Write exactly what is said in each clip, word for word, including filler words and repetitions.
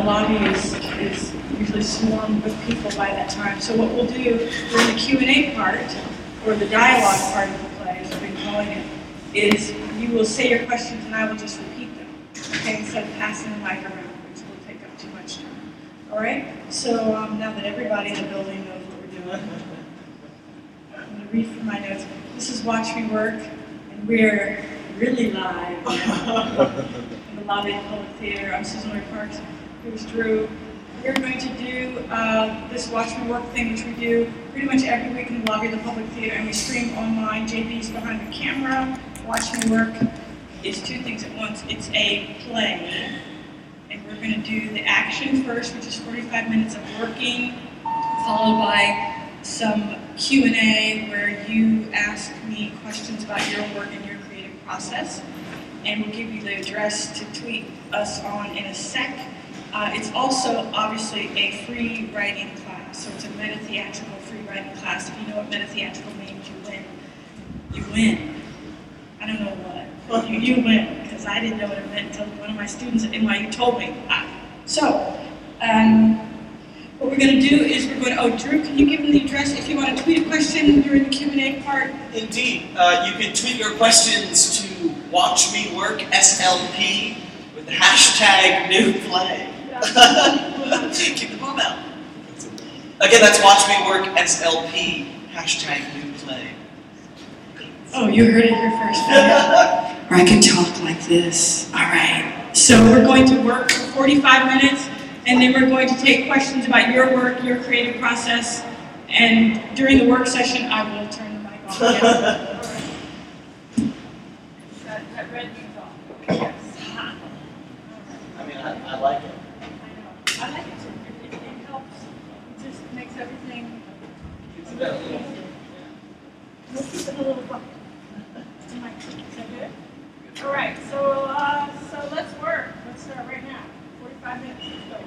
the lobby is, is usually swarmed with people by that time. So what we'll do during the Q and A part, or the dialogue part of the play, as we've been calling it, is you will say your questions and I will just repeat them, okay, instead of passing the mic around, which will take up too much time. All right? So um, now that everybody in the building knows what we're doing, I'm going to read from my notes. This is Watch Me Work, and we're really live now in the lobby of the Public Theater. I'm Suzan-Lori Parks. Here's Drew. We're going to do uh, this Watch Me Work thing, which we do pretty much every week in the lobby of the Public Theater, and we stream online. J P's behind the camera. Watch Me Work is two things at once. It's a play, and we're going to do the action first, which is forty-five minutes of working, followed by some Q and A where you ask me questions about your work and your creative process, and we'll give you the address to tweet us on in a sec. Uh, it's also obviously a free writing class, so it's a meta-theatrical free writing class. If you know what meta-theatrical means, you win. You win. I don't know what. You, you win, because I didn't know what it meant until one of my students at N Y U told me. Ah. So, um, what we're going to do is we're going to, oh, Drew, can you give them the address if you want to tweet a question during the Q and A part? Indeed. Uh, you can tweet your questions to Watch Me Work S L P with the hashtag new play. Keep the bomb out. Again, that's Watch Me Work S L P, hashtag new play. Oh, you heard it here first. Or I could talk like this. All right. So we're going to work for forty-five minutes, and then we're going to take questions about your work, your creative process, and during the work session, I will turn the mic off. Yes. All right. That, that red means off. Yes. I mean, I, I like it. I like it too. It, it, it helps. It just makes everything. It's a bit. We'll keep it a little bucket. Is that good? All right. So, uh, so let's work. Let's start right now. Forty-five minutes. Let's go.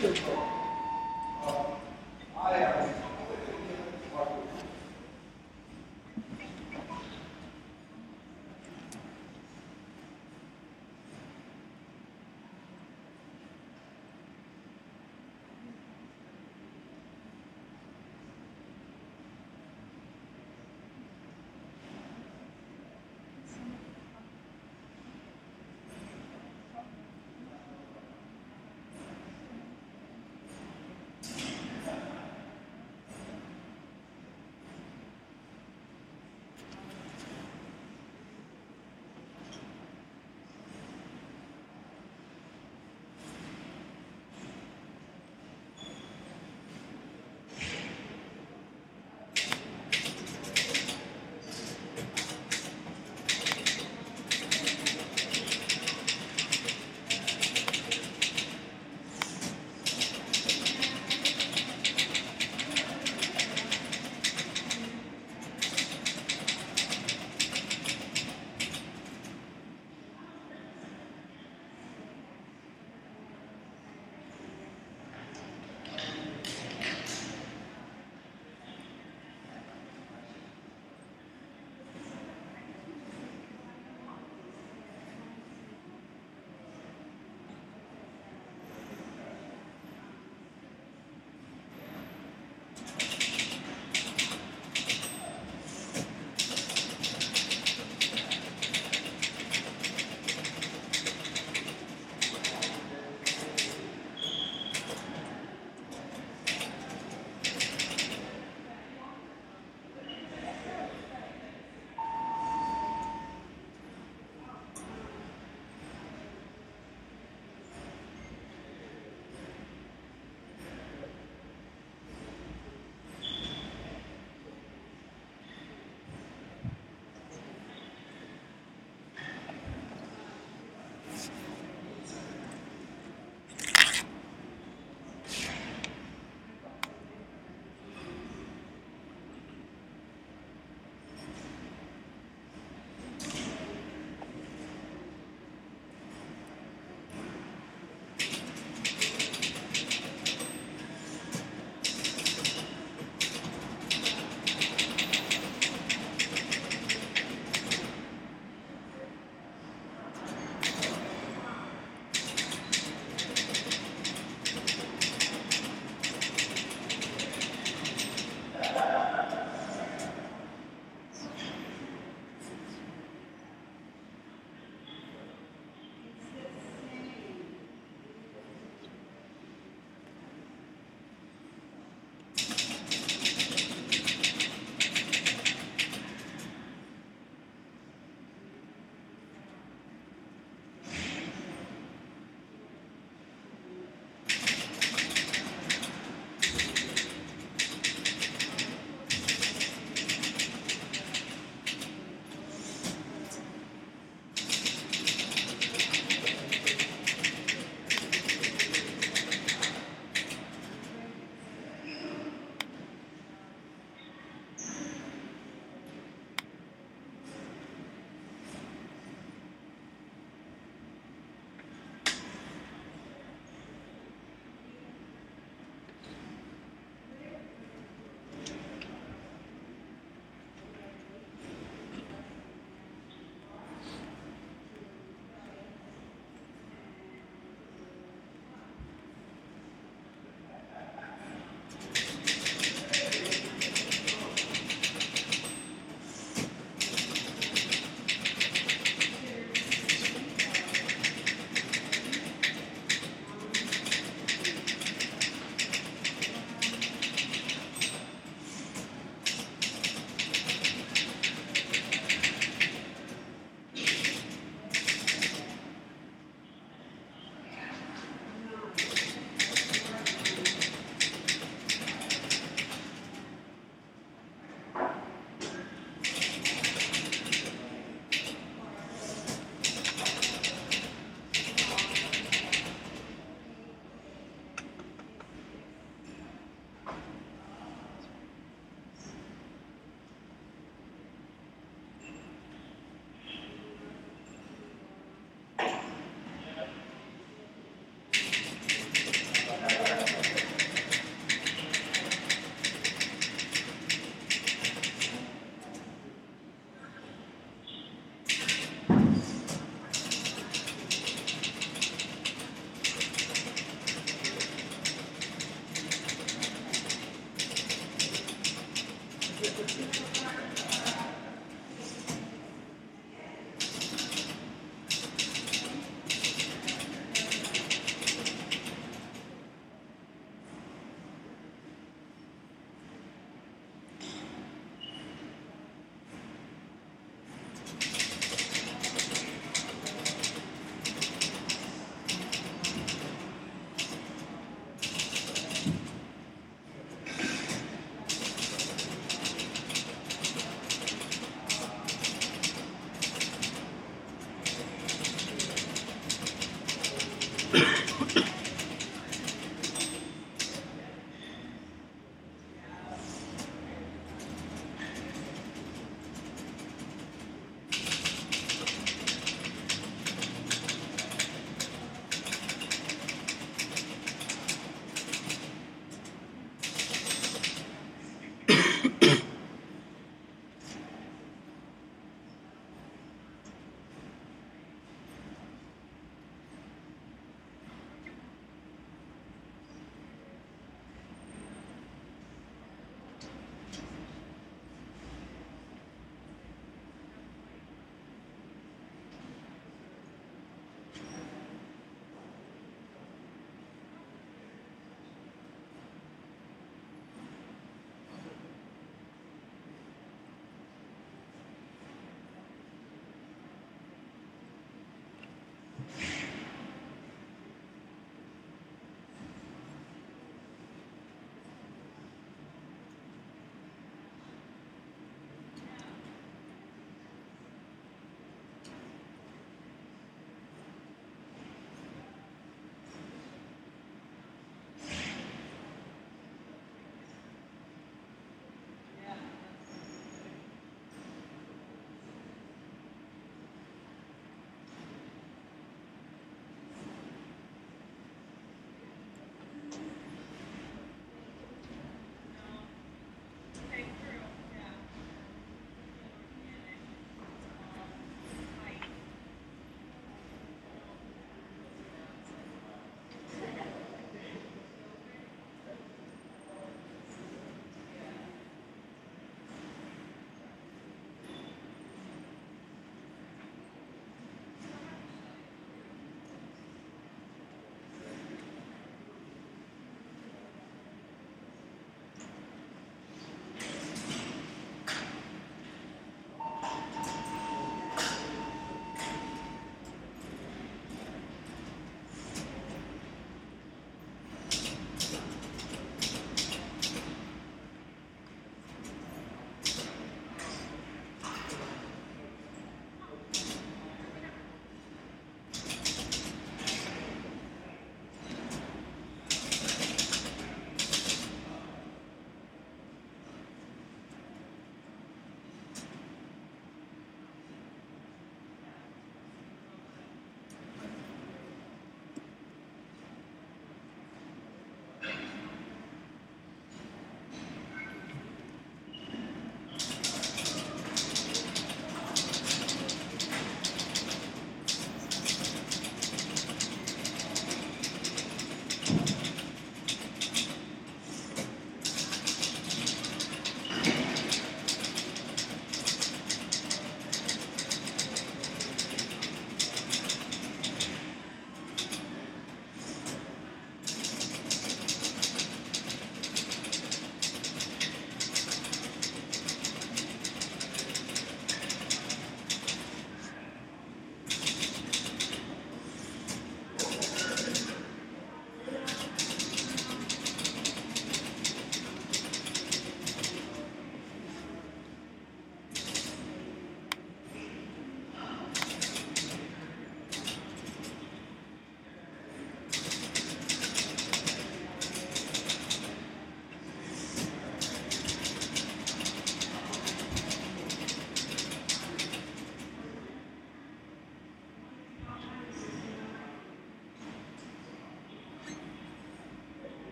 go for it.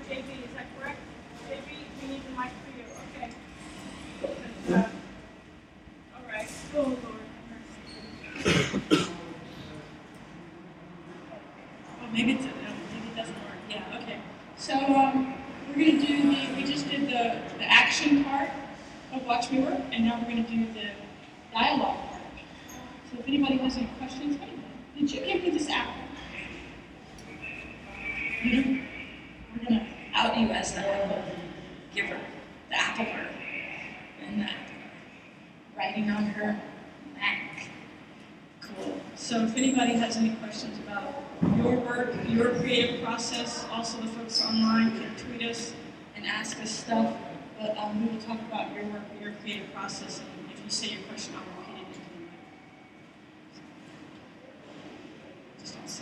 J B, is that correct? J B, we need the mic for you. Okay. Uh, all right. Oh, Lord. Oh, maybe it's, uh, maybe it doesn't work. Yeah, okay. So um, we're going to do the, we just did the, the action part of Watch Me Work, and now we're going to do the dialogue part. So if anybody has any questions, hey, did you give me this apple? You know, we're going to out you as the apple giver, the appler, and the writing on her Mac. Cool. So if anybody has any questions about your work, your creative process, also the folks online can tweet us and ask us stuff. But um, we will talk about your work, your creative process, and if you say your question, I'll repeat it into the mic. Just also.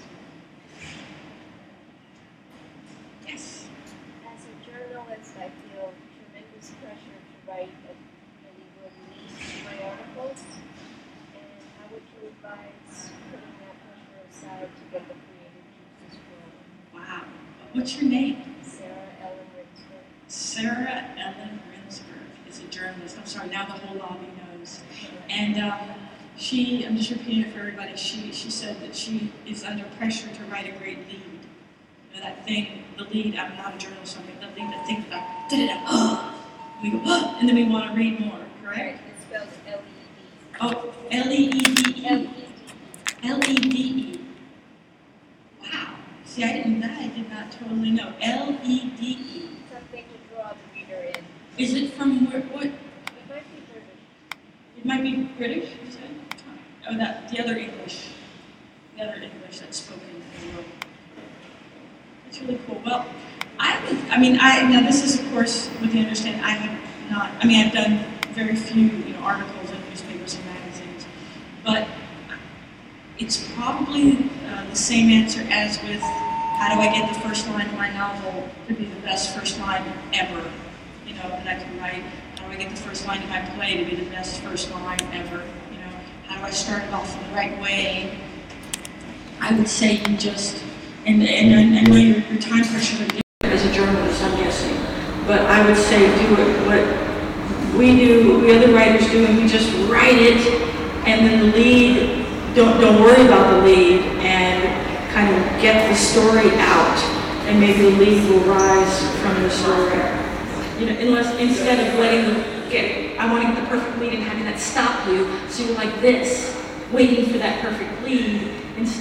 Yes. As a journalist, I feel tremendous pressure to write a really release my articles. And how would you advise putting that pressure aside to get the creative juices flowing? Wow. What's your name? Sarah Ellen Rinsberg. Sarah Ellen Rinsberg is a journalist. I'm sorry, now the whole lobby knows. And um, she, I'm just repeating it for everybody, she, she said that she is under pressure to write a great lead. You know, that thing, the lead, I'm not a journalist, so I'm the thing that thinks about, da-da-da, oh, we go, oh, and then we want to read more, correct? It's spelled L E D. Oh, L E E D E. L E D E. L E D E. Wow. See, I didn't, that I did not totally know. L E D E. Something to draw the reader in. Is it from where, what? It might be British. It might be British, you said? Oh, that, the other English. The other English that's spoken in the world. That's really cool. Well, I would, I mean, I, now this is, of course, with the understanding, I have not, I mean, I've done very few, you know, articles in newspapers and magazines, but it's probably uh, the same answer as with how do I get the first line of my novel to be the best first line ever, you know, that I can write. How do I get the first line of my play to be the best first line ever, you know? How do I start it off in the right way? I would say you just, and, and I know your, your time pressures are different as a journalist, I'm guessing, but I would say do it what we do, what we other writers do, and we just write it, and then the lead, don't, don't worry about the lead, and kind of get the story out, and maybe the lead will rise from the story. You know, unless, instead of letting them get, I want to get the perfect lead and having that stop you, so you're like this, waiting for that perfect lead, instead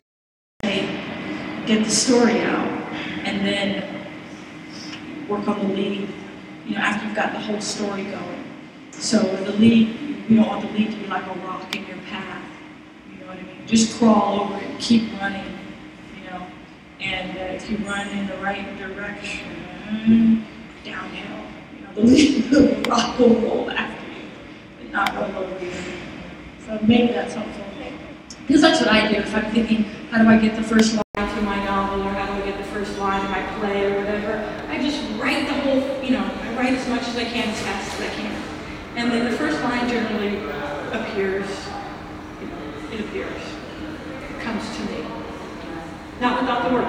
of get the story out, and then work on the lead, you know, after you've got the whole story going. So the lead, you don't want the lead to be like a rock in your path, you know what I mean? Just crawl over it, keep running, you know, and uh, if you run in the right direction, downhill, you know, the lead, the rock will roll after you, but not roll over you. So maybe that's helpful. Because that's what I do if I'm thinking, how do I get the first line to my novel, or how do I get the first line of my play, or whatever. I just write the whole, you know, I write as much as I can, as fast as I can. And then the first line generally appears, you know, it appears, it comes to me. Not without the work.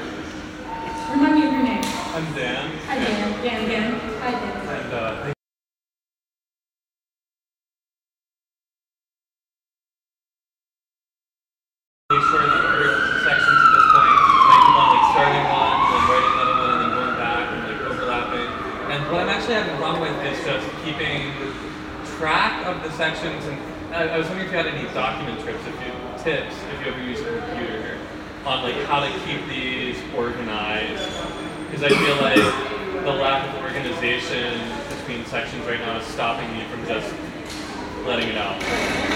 Remind me of your name. I'm Dan. Hi, Dan. Dan again. Hi, Dan. And uh, thank you for the sections at this point. Like, keep on like starting one, then writing another one, and then going back and like overlapping. And what I'm actually having a problem with is just keeping track of the sections. And I, I was wondering if you had any document tips, if you tips, if you ever use a computer, on like how to keep these organized. Because I feel like the lack of organization between sections right now is stopping me from just letting it out.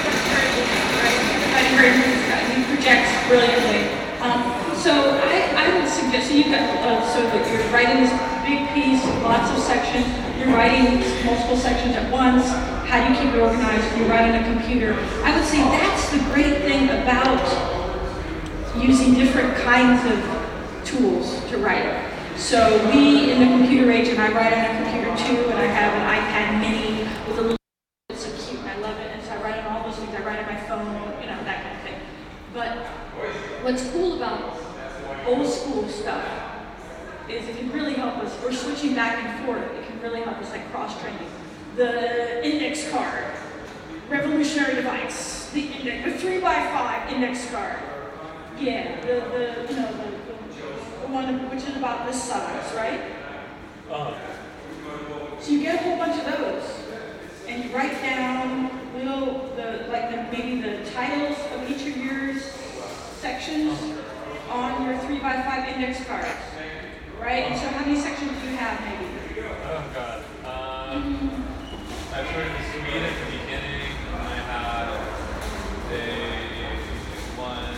I agree. You project brilliantly. Um, so I, I would suggest, so you've got, uh, so that you're writing this big piece, lots of sections, you're writing multiple sections at once, how do you keep it organized, you write on a computer. I would say that's the great thing about using different kinds of tools to write. So we, in the computer age, and I write on a computer too, and I have an iPad mini with a little, it's so cute, and I love it, and so I write on all those things, I write on my phone, you know, that kind of thing. But what's cool about old school stuff is it can really help us. We're switching back and forth, it can really help us like cross-training. The index card, revolutionary device, the, index, the three by five index card. Yeah, the, the you know, the, the, the one which is about this size, right? Uh-huh. So you get a whole bunch of those, and you write down little, the like the, maybe the titles of each of your sections on your three by five index cards, right? And so how many sections do you have, maybe? Oh God. Um, I started to Swede at the beginning, and I had a one,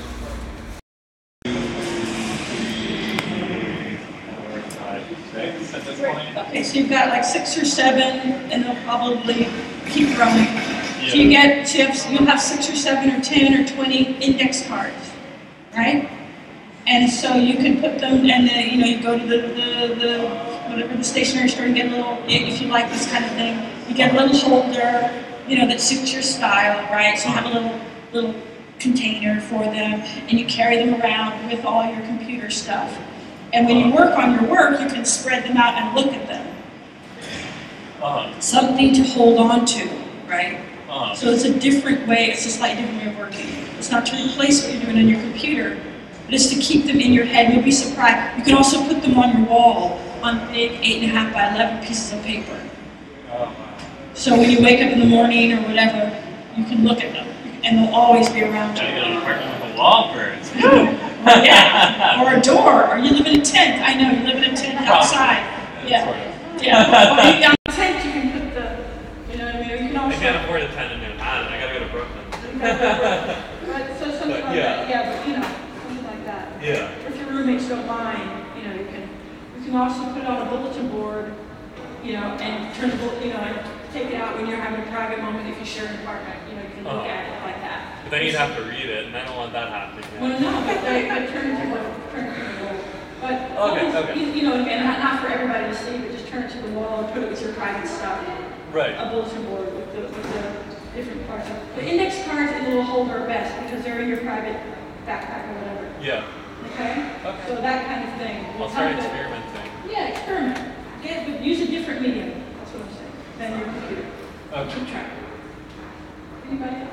two, three, four, five, six at this point. Okay, so you've got like six or seven, and they'll probably keep growing. Yeah. So you get, so you have, you'll have six or seven or ten or twenty index cards, right? And so you can put them, and then, you know, you go to the, the, the whatever the stationery store and get a little, if you like this kind of thing, you get a little holder, you know, that suits your style, right? So you have a little, little container for them, and you carry them around with all your computer stuff. And when you work on your work, you can spread them out and look at them. Uh-huh. Something to hold on to, right? Uh-huh. So it's a different way, it's a slightly different way of working. It's not to replace what you're doing on your computer, but it's to keep them in your head. You'll be surprised. You can also put them on your wall on big eight and a half by eleven pieces of paper. Oh. So when you wake up in the morning or whatever, you can look at them, and they'll always be around Gotta you. get an apartment with a wall first. Yeah, or a door, or you live in a tent. I know, you live in a tent outside. Yeah, Sort of. yeah. Well, you got a tent, you can put the, you know what I mean? Or you can I also. can't afford a tent in Manhattan. I gotta go to Brooklyn. But so something But, like yeah. that, yeah, but you know, something like that. Yeah. If your roommates don't mind, you know, you can, you can also put it on a bulletin board, you know, and turn the, bull- you know, and take it out when you're having a private moment if you share an apartment, you know, you can look Uh-huh. at it like that. But then you'd have to read it, and I don't want that happening. Well, no, but they, they turn it to the, turn it to the wall. But, Okay, almost, okay. You, you know, and not, not for everybody to see, but just turn it to the wall and put it with your private stuff. Right. A bulletin board with the, with the different parts of it. The index cards and the little holder are best because they're in your private backpack or whatever. Yeah. Okay? Okay. So that kind of thing. will I'll start help it- experimenting. Yeah, experiment. Get, but use a different medium, that's what I'm saying, than your computer. Okay. Keep track. Anybody else?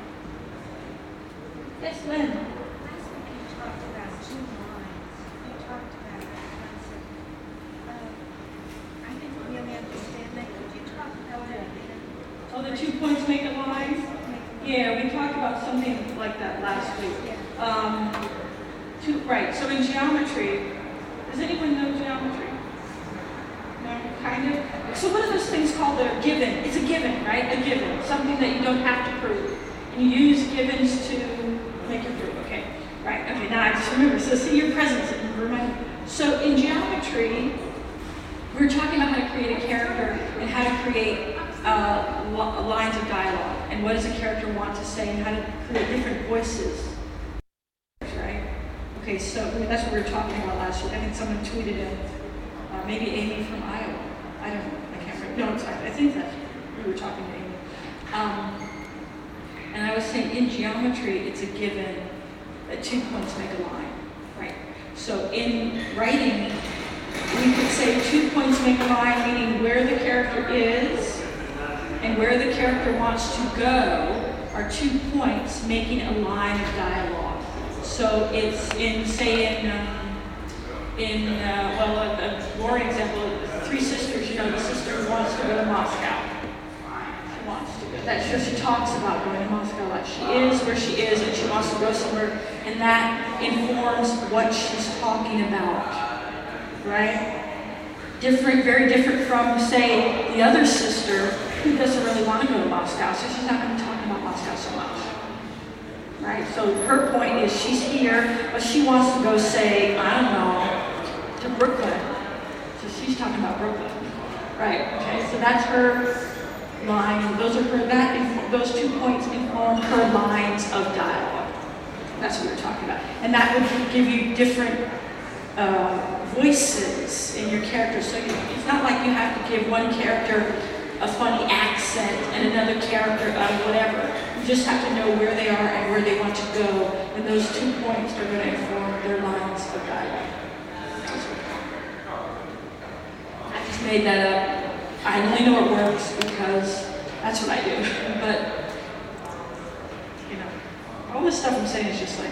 Yes, Lynn. Last week you talked about two lines. You talked about that concept. Um, I didn't really understand that. Could you talk about that again? Oh, the two points make a line? Yeah, we talked about something like that last week. Um, two, right, so in geometry, does anyone know geometry? No, kind of? So what are those things called that are given? It's a given, right? A given, something that you don't have to prove. And you use givens to make your proof, okay. Right, okay, now I just remember, so see your presence, and remind me. So in geometry, we're talking about how to create a character and how to create uh, li- lines of dialogue, and what does a character want to say, and how to create different voices, right? Okay, so that's what we were talking about last week. I think someone tweeted in, uh, maybe Amy from Iowa. I don't know, I can't remember. No, it's, I think that we were talking to Amy. Um, and I was saying in geometry, it's a given that two points make a line, right? So in writing, we could say two points make a line, meaning where the character is and where the character wants to go are two points making a line of dialogue. So it's in, say, in, um, in uh, well, a, a boring example, Three Sisters, you know, the sister who wants to go to Moscow. She wants to go. That she, she talks about going to Moscow, like she is where she is, and she wants to go somewhere, and that informs what she's talking about, right? Different, very different from, say, the other sister who doesn't really want to go to Moscow, so she's not going to talk about Moscow so much. Right? So her point is she's here, but she wants to go, say, I don't know, to Brooklyn. So she's talking about Brooklyn. Right, okay, so that's her line. Those are her, that, inf- those two points inform her lines of dialogue. That's what we're talking about. And that would give you different uh, voices in your characters. So you, it's not like you have to give one character a funny accent and another character of whatever. You just have to know where they are and where they want to go, and those two points are going to inform their lines of dialogue. I made that up. I only know it works because that's what I do. But, you know, all this stuff I'm saying is just like,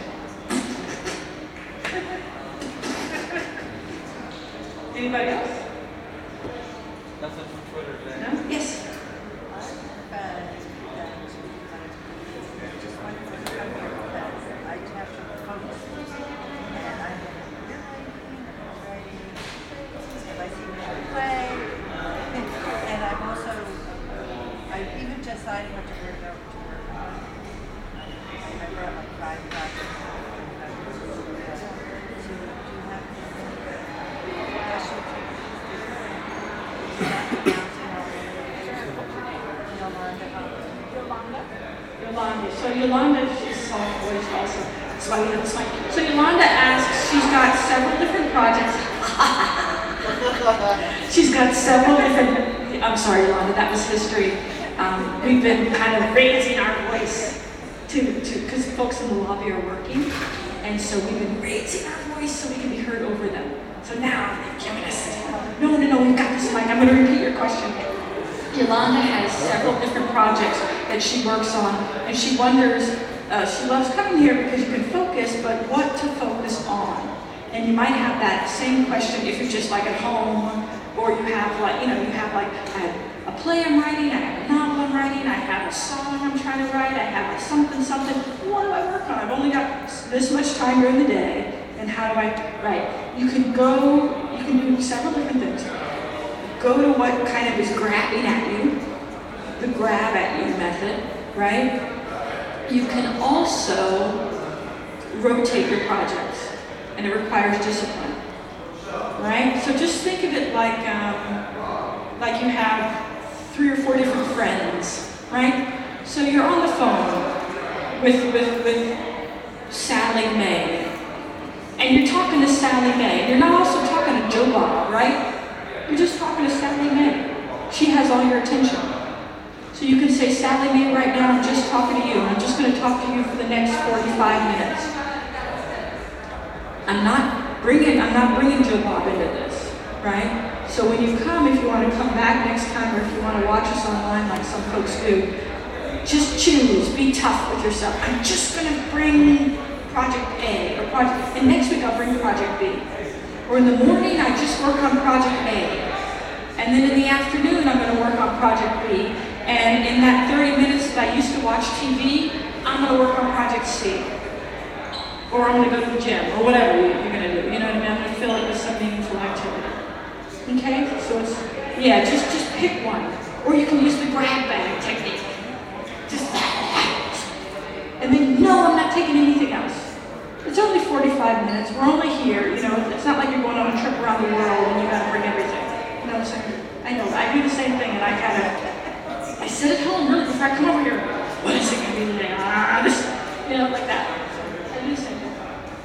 anybody else? Nothing from Twitter today. No? Yes. And I'm also, I even just I went to work out to work on. I brought like five projects. So do you have Yolanda? Yolanda. So Yolanda, she's soft voice also. That's why we have this mic. So Yolanda asks, she's got several different projects. She's got several different, I'm sorry, Yolanda, that was history. Um, we've been kind of raising our voice to, to, because folks in the lobby are working. And so we've been raising our voice so we can be heard over them. So now they've given us, no, no, no, we've got this mic. I'm going to repeat your question. Yolanda has several different projects that she works on, and she wonders, uh, she loves coming here because you can focus, but what to focus on? And you might have that same question if you're just like at home, or you have like, you know, you have like, I have a play I'm writing, I have a novel I'm writing, I have a song I'm trying to write, I have a something, something. What do I work on? I've only got this much time during the day, and how do I write? You can go, you can do several different things. Go to what kind of is grabbing at you, the grab at you method, right? You can also rotate your projects, and it requires discipline, right? So just think of it like, um, like you have three or four different friends, right? So you're on the phone with, with, with Sally Mae, and you're talking to Sally Mae. You're not also talking to Joe Bob, right? You're just talking to Sally Mae. She has all your attention. So you can say, Sally Mae, right now I'm just talking to you, and I'm just going to talk to you for the next forty-five minutes. I'm not bringing, I'm not bringing Joe Bob into this, right? So when you come, if you want to come back next time, or if you want to watch us online like some folks do, just choose, be tough with yourself. I'm just going to bring Project A, or project, and next week I'll bring Project B. Or in the morning, I just work on Project A. And then in the afternoon, I'm going to work on Project B. And in that thirty minutes that I used to watch T V, I'm going to work on Project C. Or I'm going to go to the gym, or whatever you're going to do. You know what I mean? I'm going to fill it with some meaningful activity. Okay? So it's, yeah, just, just pick one. Or you can use the grab bag technique. Just that. And then, no, I'm not taking anything else. It's only forty-five minutes. We're only here. You know, it's not like you're going on a trip around the world and you got to bring everything. You know what I'm saying? I know. I do the same thing, and I kind of, I sit at home really before I come over here. What is it going to be today? Ah, this, you know, like that. I do the same thing.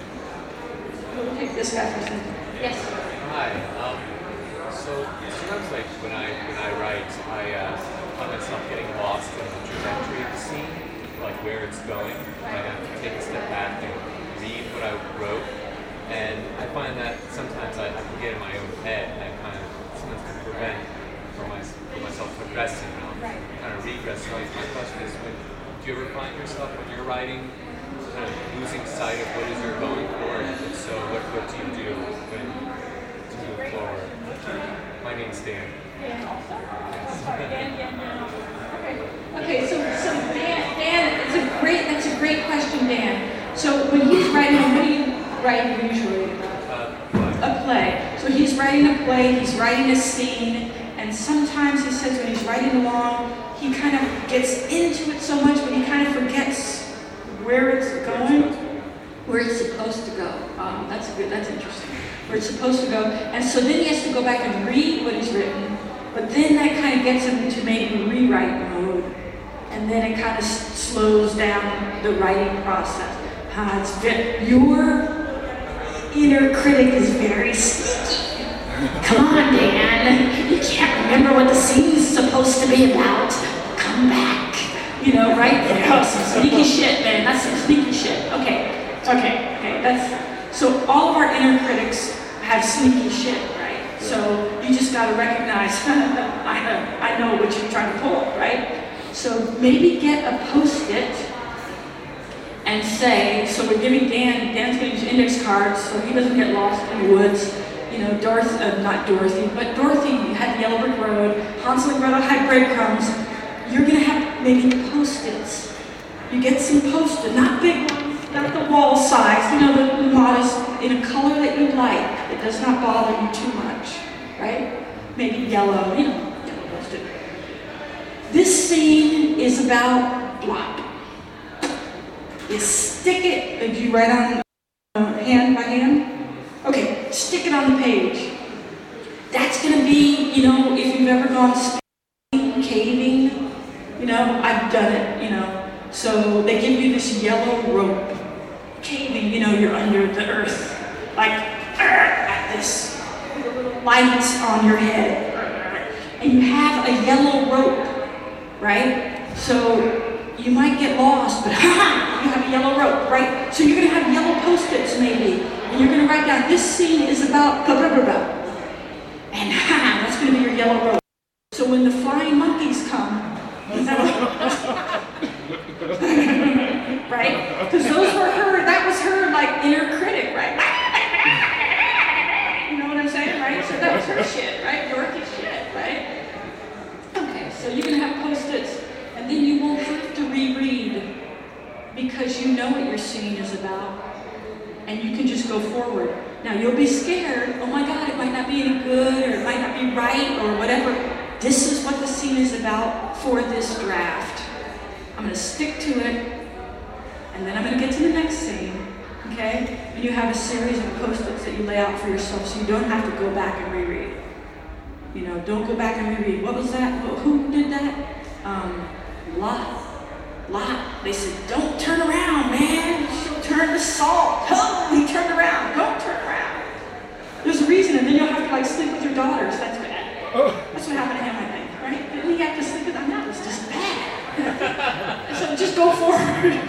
We'll take this guy for a second. Yes. Hi. Um, so sometimes, like when I when I write, I uh, find myself getting lost in the trajectory of the scene, like where it's going. I have to take a step back and read what I wrote, and I find that sometimes I, I can get in my own head, and I kind of sometimes can prevent for, my, for myself progressing, and I'll Right. kind of regress. So like, my question is, when, do you ever find yourself when you're writing kind of losing sight of what it is you're going for, and if so, what, what do you do when to move forward? My name's Dan. Dan also? Sorry, Dan, Dan, Dan. Okay. Okay, so, so Dan, Dan, it's a great, that's a great question, Dan. So when he's writing, what do you write usually? Uh, A play. So he's writing a play, he's writing a scene, and sometimes he says when he's writing along, he kind of gets into it so much, but he kind of forgets where it's going, where it's supposed to go. Um, that's good, that's interesting. Where it's supposed to go. And so then he has to go back and read what he's written, but then that kind of gets him into maybe rewrite mode. And then it kind of s- slows down the writing process. Uh, it's very, your inner critic is very sneaky. Come on, Dan. You can't remember what the scene's supposed to be about. Come back. You know, right? Oh, some sneaky shit, man. That's some sneaky shit. Okay. Okay. Okay. That's so all of our inner critics have sneaky shit, right? So you just got to recognize, I, I know what you're trying to pull, right? So maybe get a post-it and say, so we're giving Dan, Dan's going to use index cards so he doesn't get lost in the woods. You know, Dorothy, uh, not Dorothy, but Dorothy had the yellow brick road, Hansel and Gretel had breadcrumbs. You're going to have maybe post-its. You get some post-it, not big ones, not the wall size, you know, the, the modest, in a color that you like, that does not bother you too much, right? Maybe yellow, you know, yellow post-it. This scene is about blop. You stick it, did you write on uh, hand by hand? Okay, stick it on the page. That's gonna be, you know, if you've ever gone spinning, caving, you know, I've done it, you know. So they give you this yellow rope. Caving, you know, you're under the earth, like, like this, with a little lights on your head. And you have a yellow rope, right? So you might get lost, but ha, you have a yellow rope, right? So you're gonna have yellow post-its maybe, and you're gonna write down, this scene is about blah, blah, blah, blah. And ha, that's gonna be your yellow rope. So when the flying monkeys come, right? Because those were her, that was her like inner critic, right? You know what I'm saying, right? So that was her shit, right? Dorothy's shit, right? Okay, so you're gonna have post-its, and then you won't have to reread because you know what your scene is about, and you can just go forward. Now you'll be scared, oh my God, it might not be any good, or it might not be right, or whatever. This is what the scene is about for this draft. I'm gonna stick to it, and then I'm gonna get to the next scene, okay? And you have a series of post-its that you lay out for yourself so you don't have to go back and reread. You know, don't go back and reread. What was that? Who did that? Um, Lot. Lot. They said, don't turn around, man. She'll turn to salt. Oh, he turned around. Don't turn around. There's a reason, and then you'll have to like sleep with your daughters. That's bad. That's what happened to him, I think, right? Didn't he have to sleep with them? That was just bad. So just go forward.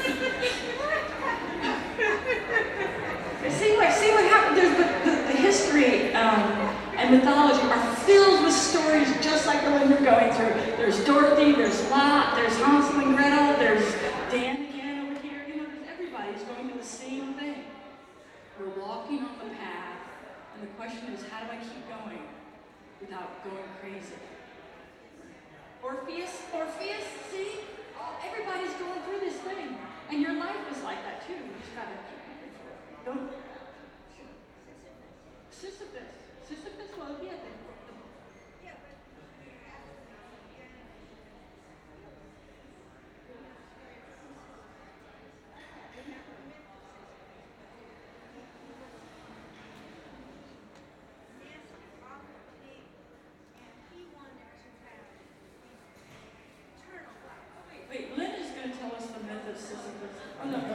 see what see what happened. There's the, the, the history um, and mythology are filled with stories just like the one you're going through. There's Dorothy, there's Lot, there's Hansel and Gretel, there's Dan again over here. You know, there's everybody's going through the same thing. We're walking on the path, and the question is, how do I keep going without going crazy? Orpheus, Orpheus, see? Everybody's going through this thing. And your life is like that too. You just gotta keep moving forward. Don't. Sisyphus. Sisyphus, well, yeah. The, the, Wait, Lynn is going to tell us the myth of Sisyphus. Oh, no.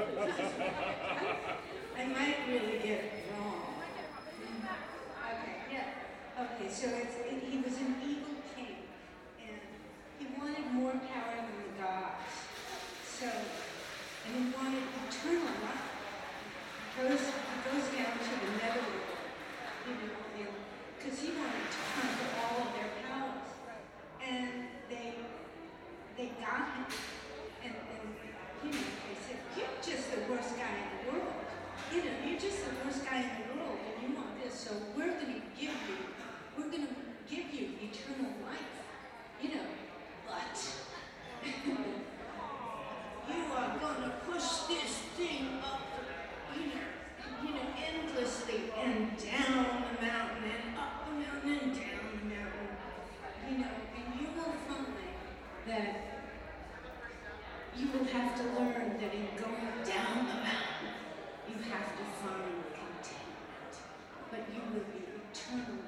I might really get it wrong. Okay, yeah. Okay, so it's, it, he was an evil king, and he wanted more power than the gods. So, and he wanted eternal life. He goes, he goes down to the netherworld, you know, because he wanted to conquer all of their powers. And they they got him, and, and you know, they said, you're just the worst guy in the world. You know, you're just the worst guy in the world, and you want this, so we're going to give you, we're going to give you eternal life. You know, but you are going to push this thing up, you know, you know, endlessly, and down the mountain, and up the mountain, and down the mountain. You know, and you will find that you will have to learn that in going down the mountain, you have to find contentment, but you will be eternally.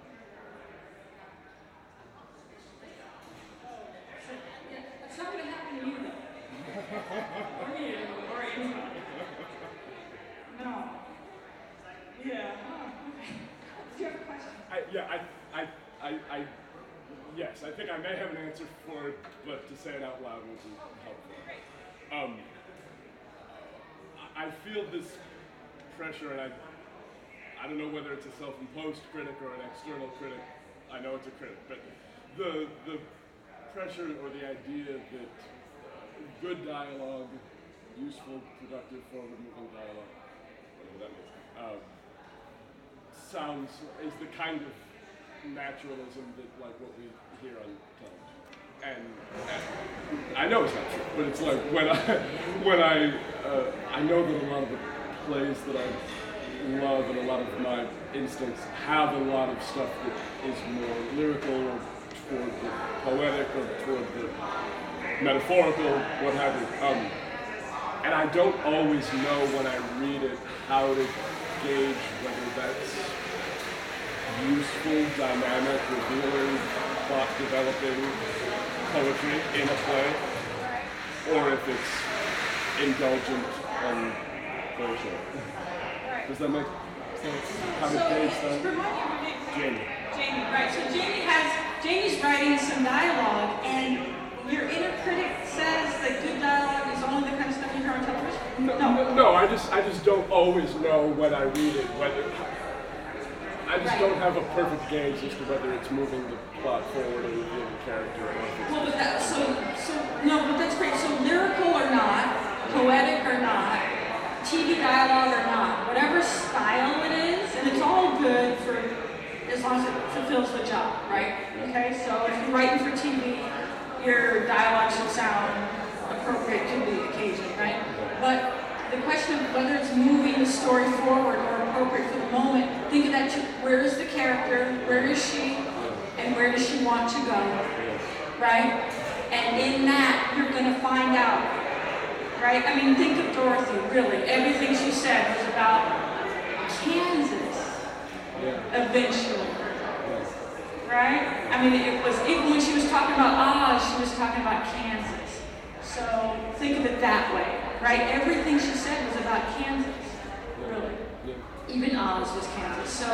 It's not going to happen to you, though. Or me, or anybody. No. Yeah. Oh, okay. Do you have a question? I, yeah, I, I, I, I, yes, I think I may have an answer for it, but to say it out loud would be helpful. Um, I I feel this pressure, and I, I don't know whether it's a self-imposed critic or an external critic. I know it's a critic, but the the pressure or the idea that good dialogue, useful, productive, forward-moving dialogue, whatever that means, uh, sounds is the kind of naturalism that like what we hear on television. And, and I know it's not true, but it's like when I when I uh, I know that a lot of the plays that I love and a lot of my instincts have a lot of stuff that is more lyrical or toward the poetic or toward the metaphorical, what have you. Um, and I don't always know when I read it how to gauge whether that's useful, dynamic, revealing, plot developing poetry in a play, or if it's indulgent and very short. Does that make sense? How to So, gauge it's that? remind me of your name. Jamie. Jamie, right. So Jamie has, Jamie's writing some dialogue, and your inner critic says that good dialogue is only the kind of stuff you hear on television? No, no, no, I just, I just don't always know when I read it whether. I just Right. don't have a perfect gauge as to whether it's moving the plot forward or revealing the character. Or if it's Well, but that, so, so, no, but that's great. So lyrical or not, poetic or not, T V dialogue or not, whatever style it is, and it's all good for, as long as it fulfills the job, right? Okay, so if you're writing for T V, your dialogue should sound appropriate to the occasion, right? But the question of whether it's moving the story forward or appropriate for the moment, think of that too. Where is the character? Where is she? And where does she want to go? Right? And in that, you're going to find out. Right? I mean, think of Dorothy, really. Everything she said was about Kansas, eventually. Right? I mean, it was, even when she was talking about Oz, she was talking about Kansas. So think of it that way. Right? Everything she said was about Kansas, really. Even Oz was Kansas. So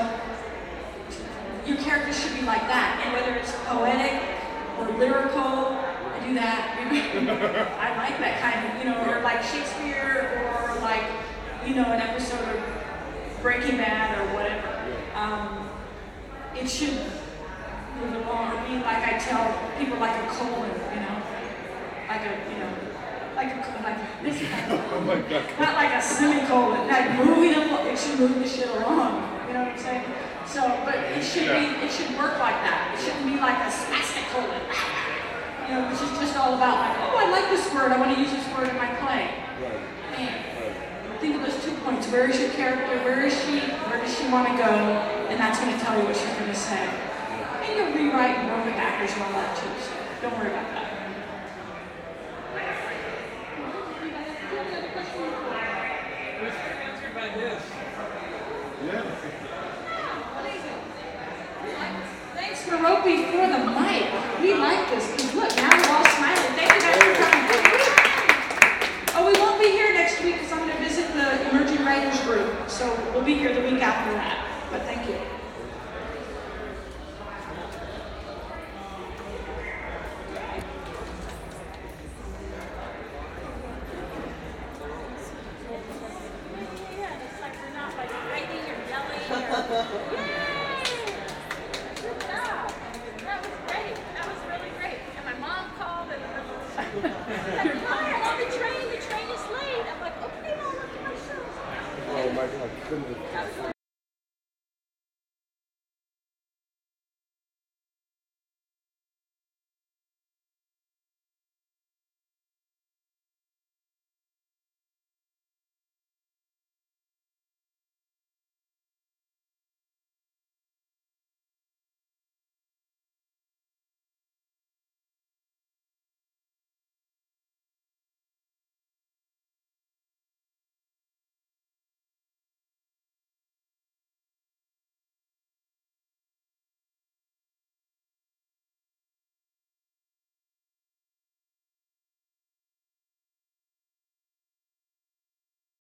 your character should be like that. And whether it's poetic or lyrical, I do that. I like that kind of, you know, or like Shakespeare or like, you know, an episode of Breaking Bad or whatever. Um, it should move along or be like I tell people like a colon, you know, like a, you know, like a, like this kind of, oh my God. not like a semicolon, like moving along, it should move the shit along, you know what I'm saying? So, but it should be, it should work like that. It shouldn't be like a spastic colon, you know, which is just all about like, oh, I like this word, I want to use this word in my play. Right. Man, think of those two points. Where is your character? Where is she? Where does she want to go? And that's going to tell you what she's going to say. And you'll rewrite and work with actors and all that too, so don't worry about that. It was answered by this. Yeah. Thanks, Maropi, for the mic. We like this. Because look, now we're all smiling. Thank you guys for coming. Oh, we won't be here next week because I'm going to visit the Emerging Writers Group. So we'll be here the week after that. But thank you.